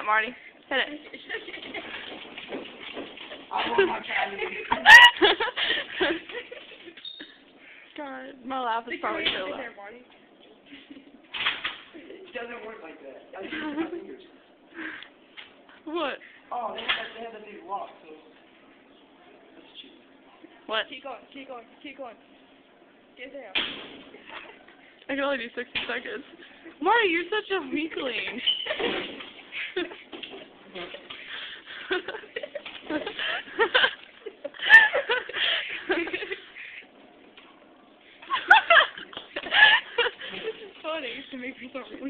it, Marty. Hit it. I want my candy. God, my laugh is probably so loud. It doesn't work like that. I just use my fingers. What? Oh, they have that big lock, so that's cheap. What? Keep going. Get there. I can only do 60 seconds. Marty, you're such a weakling. This is funny to make me so